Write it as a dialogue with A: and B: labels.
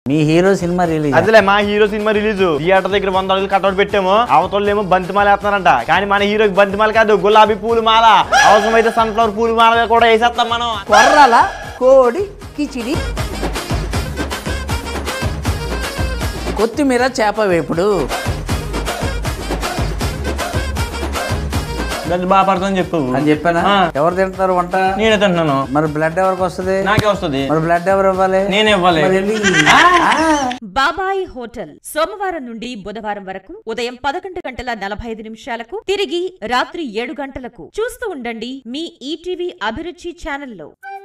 A: మీ hero cinema release
B: అదిలే మా hero cinema release theatre దగ్గర 100 అడుగులు కట్అవుట్ పెట్టాము. అవతల ఏమో బంతిమాల వేస్తున్నారంట. కానీ మన హీరోకి బంతిమాల కాదు, గులాబీ పూలు మాల. అవసరమైతే సన్ఫ్లవర్ పూలు మాల కూడా వేసేస్తాం మనం.
A: కొర్రల కోడి కిచిడి, కొత్తిమీర చేప వేపుడు.
C: బాగా పడుతుందని చెప్పు
A: అని చెప్పానా? ఎవరు తింటున్నారు వంట?
C: నేనే తింటున్నాను.
A: మరి బ్లడ్ ఎవరికి వస్తుంది?
C: నాకే వస్తుంది.
A: మరి బ్లడ్ ఎవరు ఇవ్వాలి?
C: నేనే ఇవ్వాలి.
D: బాబాయ్ హోటల్ సోమవారం నుండి బుధవారం వరకు ఉదయం 11:45 తిరిగి రాత్రి 7 గంటలకు. చూస్తూ ఉండండి మీ ఈటీవీ అభిరుచి ఛానల్లో.